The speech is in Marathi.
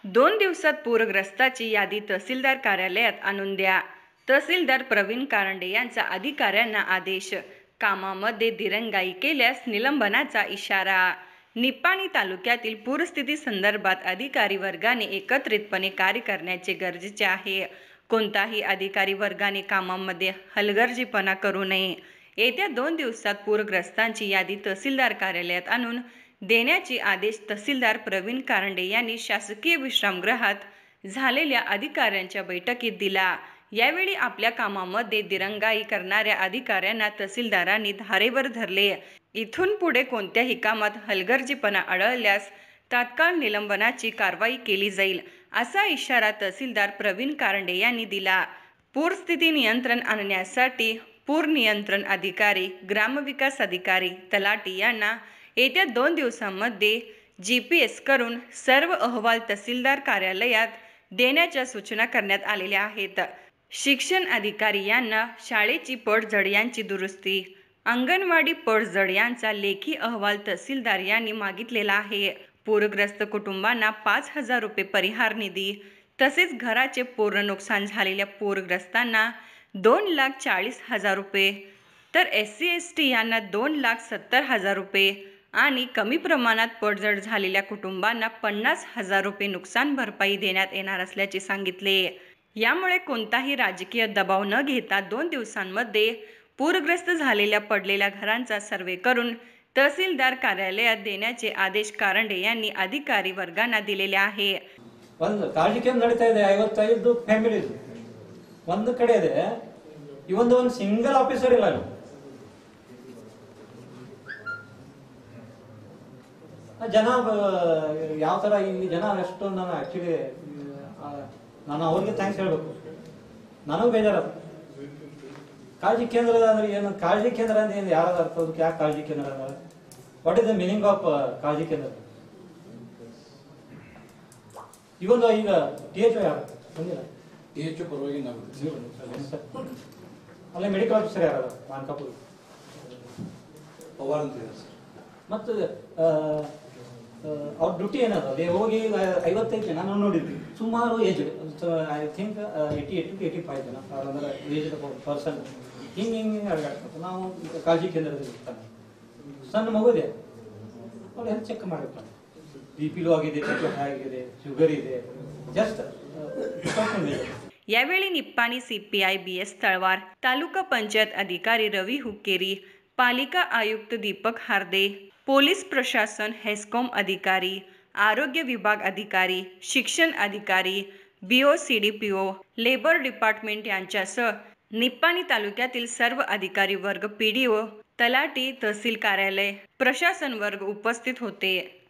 2 दिवसात पूरग्रस्ताची यादी तहसीलदार कार्यालयात आणून द्या. तहसीलदार प्रवीण कारंडे यांचा अधिकाऱ्यांना आदेश. कामामध्ये दिरंगाई केल्यास निलंबनाचा इशारा. निपाणी तालुक्यातील पूरस्थिती संदर्भात अधिकारी वर्गाने एकत्रितपणे कार्य करण्याचे गरजेचे आहे. कोणताही अधिकारी वर्गाने कामामध्ये हलगर्जीपणा करू नये. येत्या 2 दिवसात पूरग्रस्तांची यादी तहसीलदार कार्यालयात आणून देण्याचे आदेश तहसीलदार प्रवीण कारंडे यांनी शासकीय विश्रामगृहात झालेल्या अधिकाऱ्यांच्या बैठकीत दिला. यावेळी आपल्या कामामध्ये दिरंगाई करणाऱ्या अधिकाऱ्यांना तहसीलदारांनी धारेवर धरले. इथून पुढे कोणत्याही कामात हलगर्जीपणा आढळल्यास तात्काळ निलंबनाची कारवाई केली जाईल, असा इशारा तहसीलदार प्रवीण कारंडे यांनी दिला. पूरस्थिती नियंत्रण आणण्यासाठी पूर नियंत्रण अधिकारी, ग्रामविकास अधिकारी, तलाठी यांना येत्या 2 दिवसांमध्ये GPS करून सर्व अहवाल तहसीलदार कार्यालयात देण्याच्या सूचना करण्यात आलेल्या आहेत. शिक्षण अधिकारी यांना शाळेची पडझड यांची दुरुस्ती, अंगणवाडी पडझड यांचा लेखी अहवाल तहसीलदार यांनी मागितलेला आहे. पूरग्रस्त कुटुंबांना 5,000 रुपये परिहार निधी, तसेच घराचे पूर्ण नुकसान झालेल्या पूरग्रस्तांना 2,40,000 रुपये, तर SC/ST यांना 2,70,000 रुपये आणि कमी प्रमाणात पडझड झालेल्या कुटुंबांना 50,000 रुपये नुकसान भरपाई देण्यात येणार असल्याचे सांगितले. यामुळे कोणताही राजकीय दबाव न घेता 2 दिवसांमध्ये पूरग्रस्त झालेल्या पडलेल्या घरांचा सर्वे करून तहसीलदार कार्यालयात देण्याचे आदेश कारंडे यांनी अधिकारी वर्गांना दिलेले आहे. ಒಂದು ಕಾಳಜಿಕೆ ನಡೀತಾ ಇದೆ. 55 ಫ್ಯಾಮಿಲಿ ಒಂದು ಕಡೆ ಇದೆ. ಇವೊಂದು ಸಿಂಗಲ್ ಆಫೀಸರ್ ಇಲ್ಲ. ಜನ ಯಾವ ತರ ಇಲ್ಲಿ ಜನ ಎಷ್ಟು ನಾನು ಆಕ್ಚುಲಿ ನಾನು ಅವ್ರಿಗೆ ಥ್ಯಾಂಕ್ಸ್ ಹೇಳ್ಬೇಕು. ನನಗೂ ಬೇಜಾರ. ಕಾಳಜಿ ಕೇಂದ್ರ ಅಂದ್ರೆ ಏನು? ಕಾಳಜಿ ಕೇಂದ್ರ ಅಂದ್ರೆ ಏನು? ಯಾರಾದ ಅರ್ಥ ಅದಕ್ಕೆ? ಯಾಕೆ ಕಾಳಜಿ ಕೇಂದ್ರ ಅಂದ್ರೆ what is the meaning of ಕಾಳಜಿ ಕೇಂದ್ರ? ಇವೊಂದು ಈಗ THO ಯಾರು ಬಂದಿಲ್ಲ? THO ಪರವಾಗಿ ನಾವು ಅಲ್ಲೇ ಮೆಡಿಕಲ್ ಆಫೀಸರ್ ಯಾರು? ಮಾನ್ಕಾಪುರ್ ಪವಾರ್ ಅಂತ ಇದೆ ಸರ್. ಮತ್ತು ಅವ್ರ ಡ್ಯೂಟಿ ಏನದ? ಅದೇ ಹೋಗಿ 55 ಜನ ನಾವು ನೋಡಿದ್ವಿ. ಸುಮಾರು ಏಜ್, ಐ ಥಿಂಕ್ 88 to 85 ಜನ ಅಂದ್ರೆ ಏಜ್ ಪರ್ಸನ್ ಹಿಂಗೆ ಅಡಗಾಡ್ತಾರೆ. ನಾವು ಕಾಳಜಿ ಕೇಂದ್ರದಲ್ಲಿ ಇರ್ತಾನೆ. ಸಣ್ಣ ಮಗುದೆ ಅವ್ರು ಹೆಲ್ತ್ ಚೆಕ್ ಮಾಡಿರ್ತಾನೆ. BP ಲೋ ಆಗಿದೆ, ಆಗಿದೆ, ಶುಗರ್ ಇದೆ, ಜಸ್ಟ್ यावेळी निप्पाणी CPI BS तळवार, तालुका पंचायत अधिकारी रवी हुक्केरी, पालिका आयुक्त दीपक हार्दे, पोलीस प्रशासन, हेस्कॉम अधिकारी, आरोग्य विभाग अधिकारी, शिक्षण अधिकारी, BO CDPO, लेबर डिपार्टमेंट यांच्यासह निप्पाणी तालुक्यातील सर्व अधिकारी वर्ग, PDO, तलाठी, तहसील कार्यालय, प्रशासन वर्ग उपस्थित होते.